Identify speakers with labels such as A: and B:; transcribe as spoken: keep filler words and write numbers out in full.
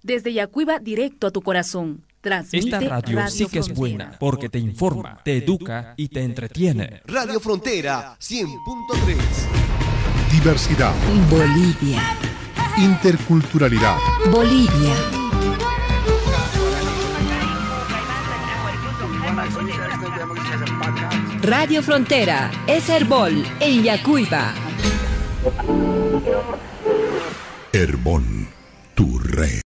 A: Desde Yacuiba directo a tu corazón. Transmite
B: Esta radio, radio sí que es buena porque te informa, te educa y te entretiene.
C: Radio Frontera cien punto tres.
D: Diversidad.
E: Bolivia.
D: Interculturalidad.
E: Bolivia. Radio Frontera es Herbol en Yacuiba.
D: Herbol, tu red.